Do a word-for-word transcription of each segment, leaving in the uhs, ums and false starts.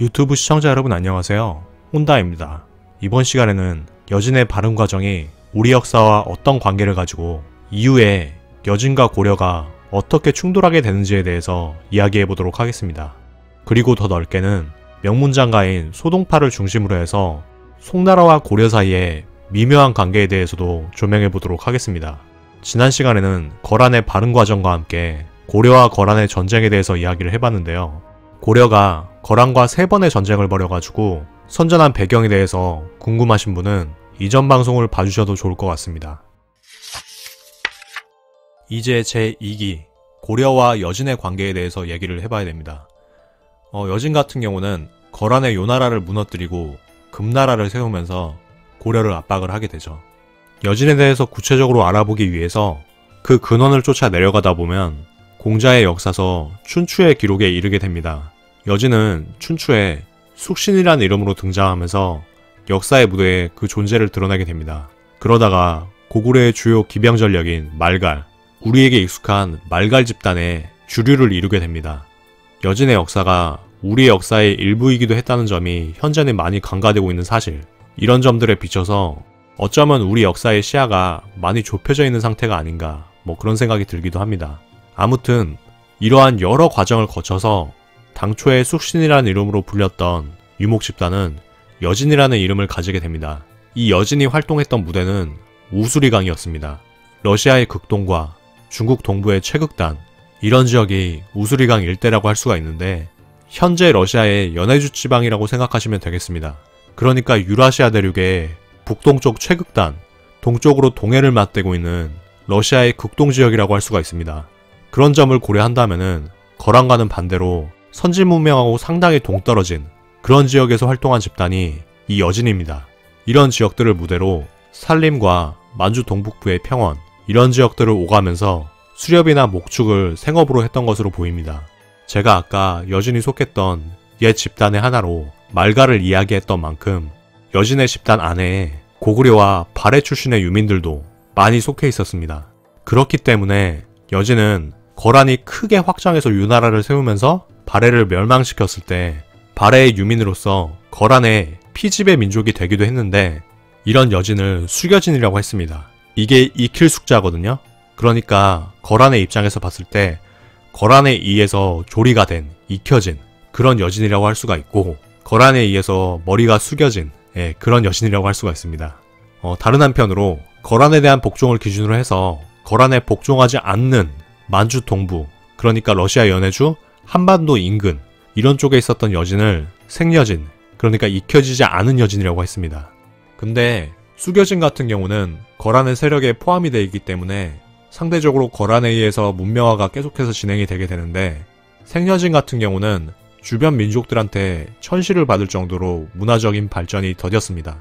유튜브 시청자 여러분 안녕하세요. 혼다입니다. 이번 시간에는 여진의 발음 과정이 우리 역사와 어떤 관계를 가지고 이후에 여진과 고려가 어떻게 충돌하게 되는지에 대해서 이야기해 보도록 하겠습니다. 그리고 더 넓게는 명문장가인 소동파를 중심으로 해서 송나라와 고려 사이의 미묘한 관계에 대해서도 조명해 보도록 하겠습니다. 지난 시간에는 거란의 발음 과정과 함께 고려와 거란의 전쟁에 대해서 이야기를 해봤는데요. 고려가 거란과 세 번의 전쟁을 벌여가지고 선전한 배경에 대해서 궁금하신 분은 이전 방송을 봐주셔도 좋을 것 같습니다. 이제 제이 기 고려와 여진의 관계에 대해서 얘기를 해봐야 됩니다. 어, 여진 같은 경우는 거란의 요나라를 무너뜨리고 금나라를 세우면서 고려를 압박을 하게 되죠. 여진에 대해서 구체적으로 알아보기 위해서 그 근원을 쫓아 내려가다 보면 공자의 역사서 춘추의 기록에 이르게 됩니다. 여진은 춘추에 숙신이라는 이름으로 등장하면서 역사의 무대에 그 존재를 드러내게 됩니다. 그러다가 고구려의 주요 기병 전력인 말갈, 우리에게 익숙한 말갈 집단의 주류를 이루게 됩니다. 여진의 역사가 우리의 역사의 일부이기도 했다는 점이 현재는 많이 간과되고 있는 사실, 이런 점들에 비춰서 어쩌면 우리 역사의 시야가 많이 좁혀져 있는 상태가 아닌가, 뭐 그런 생각이 들기도 합니다. 아무튼 이러한 여러 과정을 거쳐서 당초에 숙신이라는 이름으로 불렸던 유목 집단은 여진이라는 이름을 가지게 됩니다. 이 여진이 활동했던 무대는 우수리강이었습니다. 러시아의 극동과 중국 동부의 최극단, 이런 지역이 우수리강 일대라고 할 수가 있는데 현재 러시아의 연해주 지방이라고 생각하시면 되겠습니다. 그러니까 유라시아 대륙의 북동쪽 최극단, 동쪽으로 동해를 맞대고 있는 러시아의 극동지역이라고 할 수가 있습니다. 그런 점을 고려한다면은 거란과는 반대로 선진문명하고 상당히 동떨어진 그런 지역에서 활동한 집단이 이 여진입니다. 이런 지역들을 무대로 산림과 만주 동북부의 평원, 이런 지역들을 오가면서 수렵이나 목축을 생업으로 했던 것으로 보입니다. 제가 아까 여진이 속했던 옛 집단의 하나로 말갈을 이야기했던 만큼 여진의 집단 안에 고구려와 발해 출신의 유민들도 많이 속해 있었습니다. 그렇기 때문에 여진은 거란이 크게 확장해서 유나라를 세우면서 발해를 멸망시켰을 때 발해의 유민으로서 거란의 피지배 민족이 되기도 했는데 이런 여진을 수겨진이라고 했습니다. 이게 익힐 숙자거든요. 그러니까 거란의 입장에서 봤을 때 거란에 의해서 조리가 된, 익혀진 그런 여진이라고 할 수가 있고 거란에 의해서 머리가 숙여진 예, 그런 여진이라고 할 수가 있습니다. 어, 다른 한편으로 거란에 대한 복종을 기준으로 해서 거란에 복종하지 않는 만주 동부, 그러니까 러시아 연해주, 한반도 인근 이런 쪽에 있었던 여진을 생여진, 그러니까 익혀지지 않은 여진이라고 했습니다. 근데 수겨진 같은 경우는 거란의 세력에 포함이 되어 있기 때문에 상대적으로 거란에 의해서 문명화가 계속해서 진행이 되게 되는데 생여진 같은 경우는 주변 민족들한테 천시를 받을 정도로 문화적인 발전이 더뎠습니다.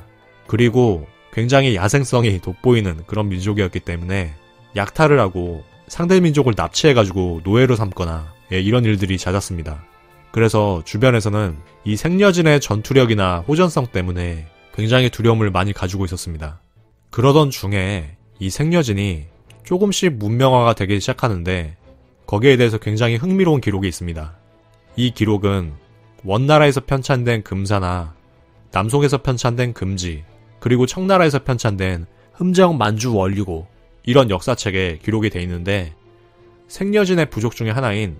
그리고 굉장히 야생성이 돋보이는 그런 민족이었기 때문에 약탈을 하고 상대 민족을 납치해가지고 노예로 삼거나 예, 이런 일들이 잦았습니다. 그래서 주변에서는 이 생여진의 전투력이나 호전성 때문에 굉장히 두려움을 많이 가지고 있었습니다. 그러던 중에 이 생여진이 조금씩 문명화가 되기 시작하는데 거기에 대해서 굉장히 흥미로운 기록이 있습니다. 이 기록은 원나라에서 편찬된 금사나 남송에서 편찬된 금지, 그리고 청나라에서 편찬된 흠정 만주 원류고 이런 역사책에 기록이 되어 있는데 생여진의 부족 중에 하나인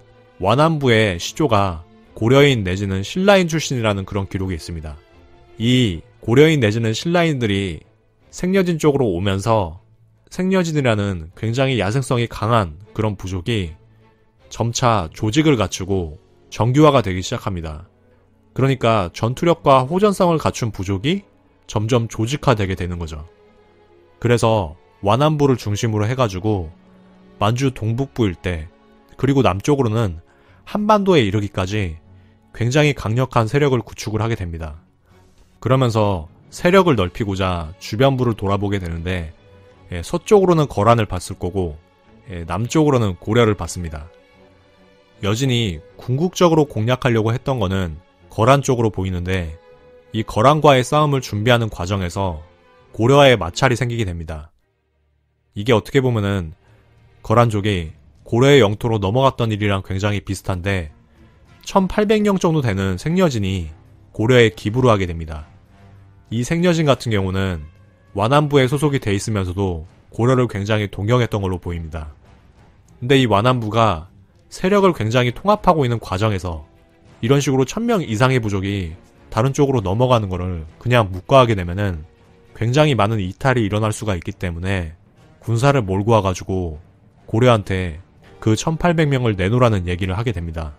완안부의 시조가 고려인 내지는 신라인 출신이라는 그런 기록이 있습니다. 이 고려인 내지는 신라인들이 생여진 쪽으로 오면서 생여진이라는 굉장히 야생성이 강한 그런 부족이 점차 조직을 갖추고 정규화가 되기 시작합니다. 그러니까 전투력과 호전성을 갖춘 부족이 점점 조직화되게 되는 거죠. 그래서 완안부를 중심으로 해가지고 만주 동북부 일대, 그리고 남쪽으로는 한반도에 이르기까지 굉장히 강력한 세력을 구축을 하게 됩니다. 그러면서 세력을 넓히고자 주변부를 돌아보게 되는데 예, 서쪽으로는 거란을 봤을 거고 예, 남쪽으로는 고려를 봤습니다. 여진이 궁극적으로 공략하려고 했던 거는 거란 쪽으로 보이는데 이 거란과의 싸움을 준비하는 과정에서 고려와의 마찰이 생기게 됩니다. 이게 어떻게 보면은 거란족이 고려의 영토로 넘어갔던 일이랑 굉장히 비슷한데 천팔백 년 정도 되는 생여진이 고려에 기부를 하게 됩니다. 이 생여진 같은 경우는 완안부에 소속이 돼 있으면서도 고려를 굉장히 동경했던 걸로 보입니다. 근데 이 완안부가 세력을 굉장히 통합하고 있는 과정에서 이런 식으로 천 명 이상의 부족이 다른 쪽으로 넘어가는 거를 그냥 묵과하게 되면은 굉장히 많은 이탈이 일어날 수가 있기 때문에 군사를 몰고 와가지고 고려한테 그 천팔백 명을 내놓으라는 얘기를 하게 됩니다.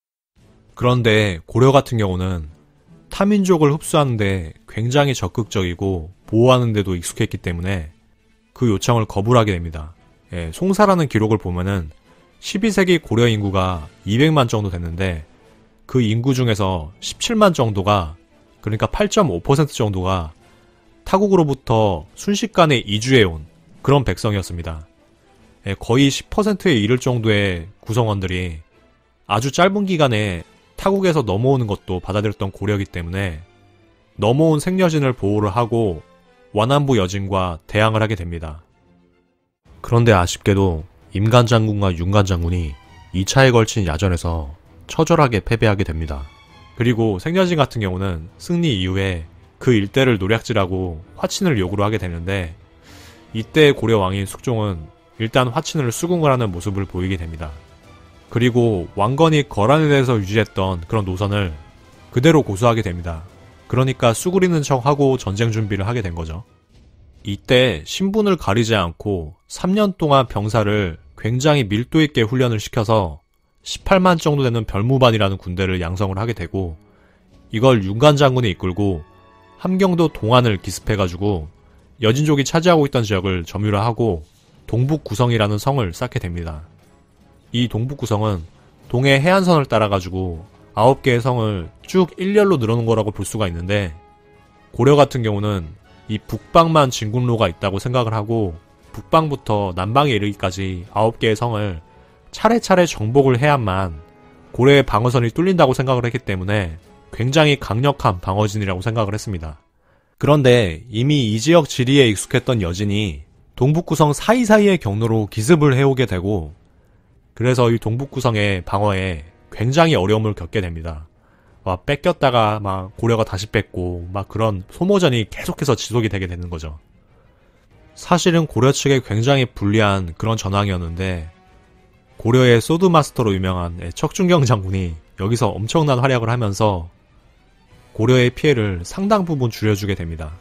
그런데 고려 같은 경우는 타민족을 흡수하는데 굉장히 적극적이고 보호하는 데도 익숙했기 때문에 그 요청을 거부를 하게 됩니다. 예, 송사라는 기록을 보면은 십이 세기 고려 인구가 이백만 정도 됐는데 그 인구 중에서 십칠만 정도가, 그러니까 팔 점 오 퍼센트 정도가 타국으로부터 순식간에 이주해온 그런 백성이었습니다. 예, 거의 십 퍼센트에 이를 정도의 구성원들이 아주 짧은 기간에 타국에서 넘어오는 것도 받아들였던 고려이기 때문에 넘어온 생여진을 보호를 하고 완안부 여진과 대항을 하게 됩니다. 그런데 아쉽게도 임간 장군과 윤간 장군이 이 차에 걸친 야전에서 처절하게 패배하게 됩니다. 그리고 생여진 같은 경우는 승리 이후에 그 일대를 노략질하고 화친을 요구를 하게 되는데 이때 고려 왕인 숙종은 일단 화친을 수긍을 하는 모습을 보이게 됩니다. 그리고 왕건이 거란에 대해서 유지했던 그런 노선을 그대로 고수하게 됩니다. 그러니까 수그리는 척하고 전쟁 준비를 하게 된 거죠. 이때 신분을 가리지 않고 삼 년 동안 병사를 굉장히 밀도 있게 훈련을 시켜서 십팔만 정도 되는 별무반이라는 군대를 양성을 하게 되고 이걸 윤간 장군이 이끌고 함경도 동안을 기습해가지고 여진족이 차지하고 있던 지역을 점유를 하고 동북구성이라는 성을 쌓게 됩니다. 이 동북구성은 동해 해안선을 따라가지고 아홉 개의 성을 쭉 일렬로 늘어놓은 거라고 볼 수가 있는데 고려 같은 경우는 이 북방만 진군로가 있다고 생각을 하고 북방부터 남방에 이르기까지 아홉 개의 성을 차례차례 정복을 해야만 고려의 방어선이 뚫린다고 생각을 했기 때문에 굉장히 강력한 방어진이라고 생각을 했습니다. 그런데 이미 이 지역 지리에 익숙했던 여진이 동북구성 사이사이의 경로로 기습을 해오게 되고 그래서 이 동북구성의 방어에 굉장히 어려움을 겪게 됩니다. 막 뺏겼다가 막 고려가 다시 뺏고 막 그런 소모전이 계속해서 지속이 되게 되는 거죠. 사실은 고려 측에 굉장히 불리한 그런 전황이었는데 고려의 소드마스터로 유명한 척준경 장군이 여기서 엄청난 활약을 하면서 고려의 피해를 상당 부분 줄여주게 됩니다.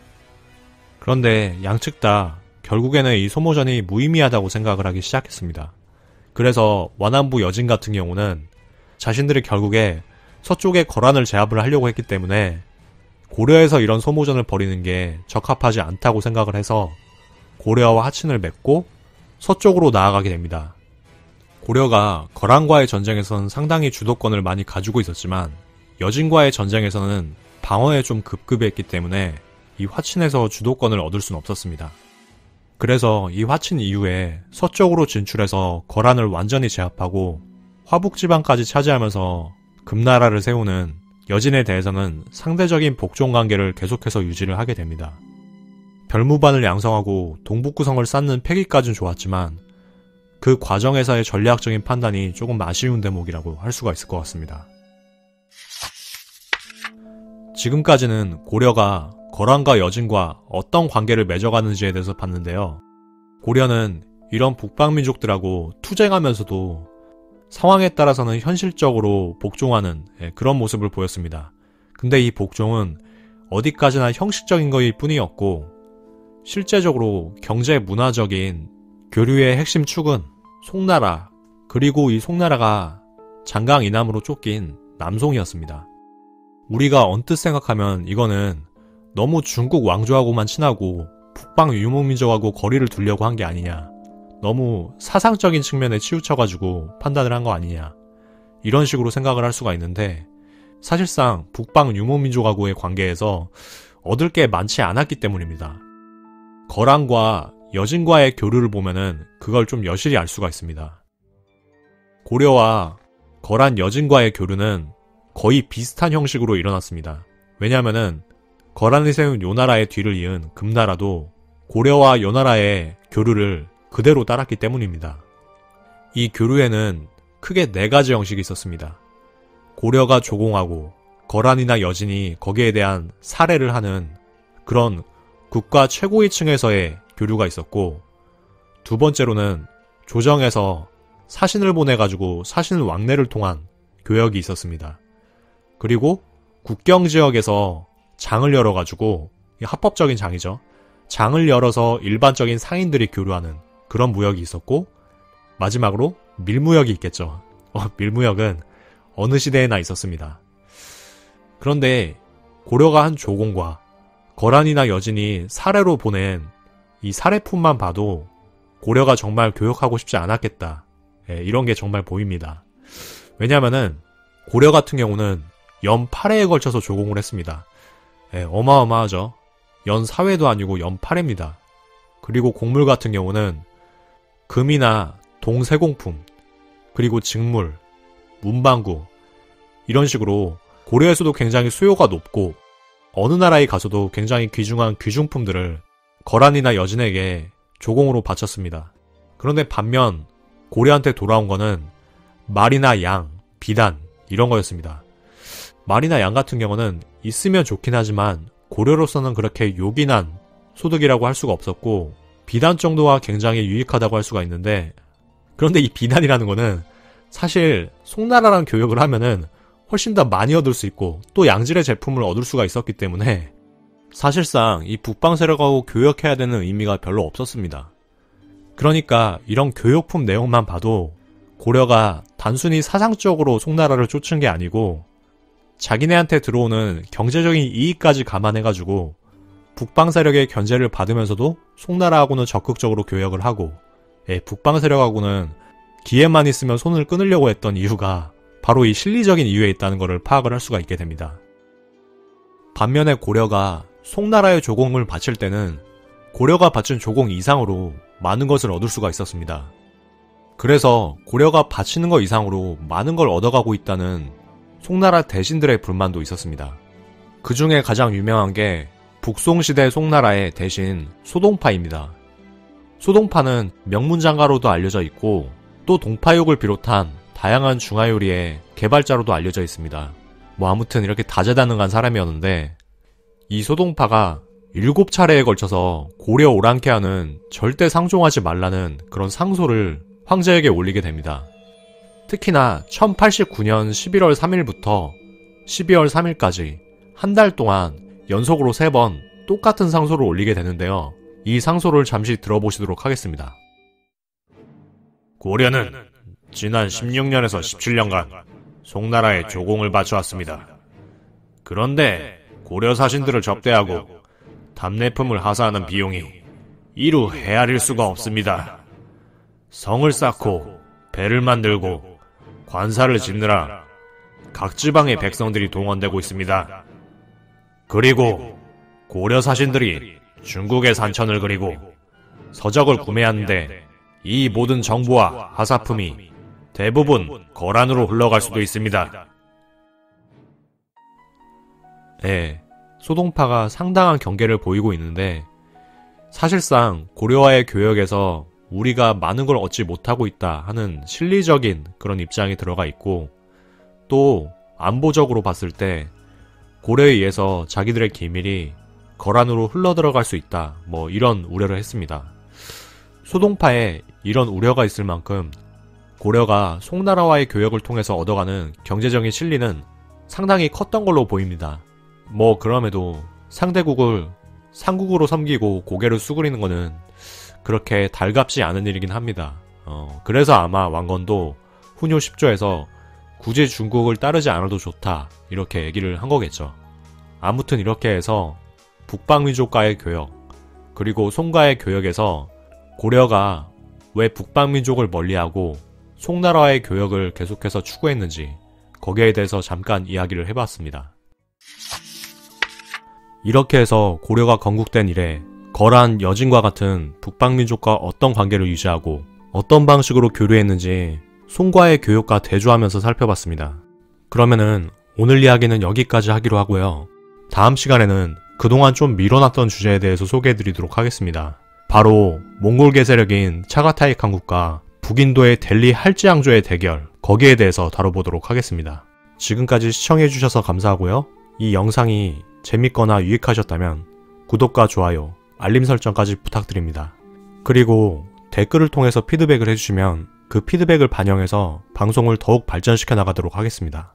그런데 양측 다 결국에는 이 소모전이 무의미하다고 생각을 하기 시작했습니다. 그래서 완안부 여진 같은 경우는 자신들이 결국에 서쪽에 거란을 제압을 하려고 했기 때문에 고려에서 이런 소모전을 벌이는 게 적합하지 않다고 생각을 해서 고려와 하친을 맺고 서쪽으로 나아가게 됩니다. 고려가 거란과의 전쟁에서는 상당히 주도권을 많이 가지고 있었지만 여진과의 전쟁에서는 방어에 좀 급급했기 때문에 이 화친에서 주도권을 얻을 수는 없었습니다. 그래서 이 화친 이후에 서쪽으로 진출해서 거란을 완전히 제압하고 화북지방까지 차지하면서 금나라를 세우는 여진에 대해서는 상대적인 복종 관계를 계속해서 유지를 하게 됩니다. 별무반을 양성하고 동북구성을 쌓는 패기까지는 좋았지만 그 과정에서의 전략적인 판단이 조금 아쉬운 대목이라고 할 수가 있을 것 같습니다. 지금까지는 고려가 거란과 여진과 어떤 관계를 맺어가는지에 대해서 봤는데요. 고려는 이런 북방민족들하고 투쟁하면서도 상황에 따라서는 현실적으로 복종하는 그런 모습을 보였습니다. 근데 이 복종은 어디까지나 형식적인 것일 뿐이었고 실제적으로 경제 문화적인 교류의 핵심 축은 송나라, 그리고 이 송나라가 장강 이남으로 쫓긴 남송이었습니다. 우리가 언뜻 생각하면 이거는 너무 중국 왕조하고만 친하고 북방 유목민족하고 거리를 두려고 한 게 아니냐, 너무 사상적인 측면에 치우쳐가지고 판단을 한 거 아니냐, 이런 식으로 생각을 할 수가 있는데 사실상 북방 유목민족하고의 관계에서 얻을 게 많지 않았기 때문입니다. 거란과 여진과의 교류를 보면은 그걸 좀 여실히 알 수가 있습니다. 고려와 거란 여진과의 교류는 거의 비슷한 형식으로 일어났습니다. 왜냐하면은 거란이 세운 요나라의 뒤를 이은 금나라도 고려와 요나라의 교류를 그대로 따랐기 때문입니다. 이 교류에는 크게 네 가지 형식이 있었습니다. 고려가 조공하고 거란이나 여진이 거기에 대한 살해를 하는 그런 국가 최고위층에서의 교류가 있었고, 두 번째로는 조정에서 사신을 보내가지고 사신 왕래를 통한 교역이 있었습니다. 그리고 국경 지역에서 장을 열어가지고, 합법적인 장이죠. 장을 열어서 일반적인 상인들이 교류하는 그런 무역이 있었고, 마지막으로 밀무역이 있겠죠. 어, 밀무역은 어느 시대에나 있었습니다. 그런데 고려가 한 조공과 거란이나 여진이 사례로 보낸 이 사례품만 봐도 고려가 정말 교역하고 싶지 않았겠다. 예, 이런 게 정말 보입니다. 왜냐하면은 고려 같은 경우는 연 팔 회에 걸쳐서 조공을 했습니다. 예, 어마어마하죠. 연 사 회도 아니고 연 팔 회입니다. 그리고 곡물 같은 경우는 금이나 동세공품, 그리고 직물, 문방구 이런 식으로 고려에서도 굉장히 수요가 높고 어느 나라에 가서도 굉장히 귀중한 귀중품들을 거란이나 여진에게 조공으로 바쳤습니다. 그런데 반면 고려한테 돌아온 거는 말이나 양, 비단 이런 거였습니다. 말이나 양 같은 경우는 있으면 좋긴 하지만 고려로서는 그렇게 요긴한 소득이라고 할 수가 없었고, 비단 정도가 굉장히 유익하다고 할 수가 있는데, 그런데 이 비단이라는 거는 사실 송나라랑 교역을 하면은 훨씬 더 많이 얻을 수 있고 또 양질의 제품을 얻을 수가 있었기 때문에 사실상 이 북방 세력하고 교역해야 되는 의미가 별로 없었습니다. 그러니까 이런 교역품 내용만 봐도 고려가 단순히 사상적으로 송나라를 쫓은 게 아니고 자기네한테 들어오는 경제적인 이익까지 감안해가지고 북방 세력의 견제를 받으면서도 송나라하고는 적극적으로 교역을 하고, 예, 북방 세력하고는 기회만 있으면 손을 끊으려고 했던 이유가 바로 이 실리적인 이유에 있다는 것을 파악을 할 수가 있게 됩니다. 반면에 고려가 송나라의 조공을 바칠 때는 고려가 바친 조공 이상으로 많은 것을 얻을 수가 있었습니다. 그래서 고려가 바치는 것 이상으로 많은 걸 얻어가고 있다는 송나라 대신들의 불만도 있었습니다. 그 중에 가장 유명한 게 북송시대 송나라의 대신 소동파입니다. 소동파는 명문장가로도 알려져 있고 또 동파육을 비롯한 다양한 중화요리의 개발자로도 알려져 있습니다. 뭐 아무튼 이렇게 다재다능한 사람이었는데, 이 소동파가 일곱 차례에 걸쳐서 고려 오랑캐하는 절대 상종하지 말라는 그런 상소를 황제에게 올리게 됩니다. 특히나 천팔십구 년 십일월 삼일부터 십이월 삼일까지 한 달 동안 연속으로 세 번 똑같은 상소를 올리게 되는데요. 이 상소를 잠시 들어보시도록 하겠습니다. 고려는 지난 십육 년에서 십칠 년간 송나라에 조공을 바쳐왔습니다. 그런데 고려 사신들을 접대하고 답례품을 하사하는 비용이 이루 헤아릴 수가 없습니다. 성을 쌓고 배를 만들고 관사를 짓느라 각 지방의 백성들이 동원되고 있습니다. 그리고 고려 사신들이 중국의 산천을 그리고 서적을 구매하는데 이 모든 정보와 하사품이 대부분 거란으로 흘러갈 수도 있습니다. 예, 소동파가 상당한 경계를 보이고 있는데 사실상 고려와의 교역에서 우리가 많은 걸 얻지 못하고 있다 하는 실리적인 그런 입장이 들어가 있고, 또 안보적으로 봤을 때 고려에 의해서 자기들의 기밀이 거란으로 흘러들어갈 수 있다, 뭐 이런 우려를 했습니다. 소동파에 이런 우려가 있을 만큼 고려가 송나라와의 교역을 통해서 얻어가는 경제적인 실리는 상당히 컸던 걸로 보입니다. 뭐 그럼에도 상대국을 상국으로 섬기고 고개를 수그리는 거는 그렇게 달갑지 않은 일이긴 합니다. 어, 그래서 아마 왕건도 훈요 십 조에서 굳이 중국을 따르지 않아도 좋다 이렇게 얘기를 한 거겠죠. 아무튼 이렇게 해서 북방민족과의 교역, 그리고 송과의 교역에서 고려가 왜 북방민족을 멀리하고 송나라와의 교역을 계속해서 추구했는지 거기에 대해서 잠깐 이야기를 해봤습니다. 이렇게 해서 고려가 건국된 이래 거란, 여진과 같은 북방민족과 어떤 관계를 유지하고 어떤 방식으로 교류했는지 송과의 교역과 대조하면서 살펴봤습니다. 그러면은 오늘 이야기는 여기까지 하기로 하고요. 다음 시간에는 그동안 좀 미뤄놨던 주제에 대해서 소개해드리도록 하겠습니다. 바로 몽골계 세력인 차가타이 칸국과 북인도의 델리 할지앙조의 대결, 거기에 대해서 다뤄보도록 하겠습니다. 지금까지 시청해주셔서 감사하고요. 이 영상이 재밌거나 유익하셨다면 구독과 좋아요, 알림 설정까지 부탁드립니다. 그리고 댓글을 통해서 피드백을 해주시면 그 피드백을 반영해서 방송을 더욱 발전시켜 나가도록 하겠습니다.